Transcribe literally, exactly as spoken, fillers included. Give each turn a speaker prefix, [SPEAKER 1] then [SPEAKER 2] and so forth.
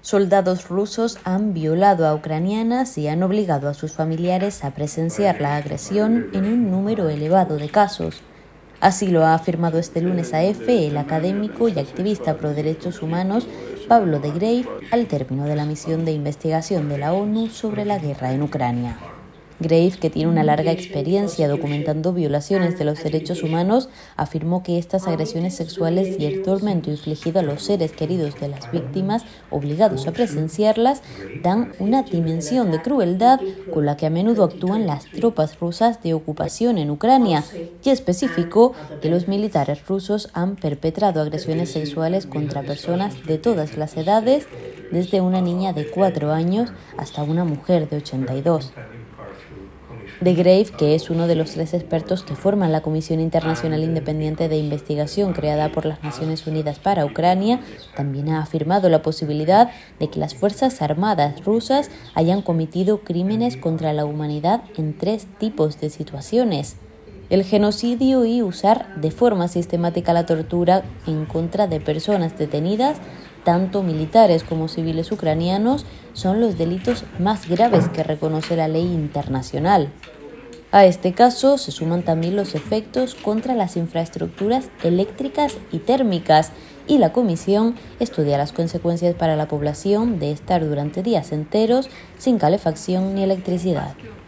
[SPEAKER 1] Soldados rusos han violado a ucranianas y han obligado a sus familiares a presenciar la agresión en un número elevado de casos. Así lo ha afirmado este lunes a EFE el académico y activista pro derechos humanos Pablo de Greif al término de la misión de investigación de la ONU sobre la guerra en Ucrania. Greif, que tiene una larga experiencia documentando violaciones de los derechos humanos, afirmó que estas agresiones sexuales y el tormento infligido a los seres queridos de las víctimas, obligados a presenciarlas, dan una dimensión de crueldad con la que a menudo actúan las tropas rusas de ocupación en Ucrania, y especificó que los militares rusos han perpetrado agresiones sexuales contra personas de todas las edades, desde una niña de cuatro años hasta una mujer de ochenta y dos. De Greif, que es uno de los tres expertos que forman la Comisión Internacional Independiente de Investigación creada por las Naciones Unidas para Ucrania, también ha afirmado la posibilidad de que las Fuerzas Armadas rusas hayan cometido crímenes contra la humanidad en tres tipos de situaciones: el genocidio y usar de forma sistemática la tortura en contra de personas detenidas. Tanto militares como civiles ucranianos son los delitos más graves que reconoce la ley internacional. A este caso se suman también los efectos contra las infraestructuras eléctricas y térmicas, y la comisión estudia las consecuencias para la población de estar durante días enteros sin calefacción ni electricidad.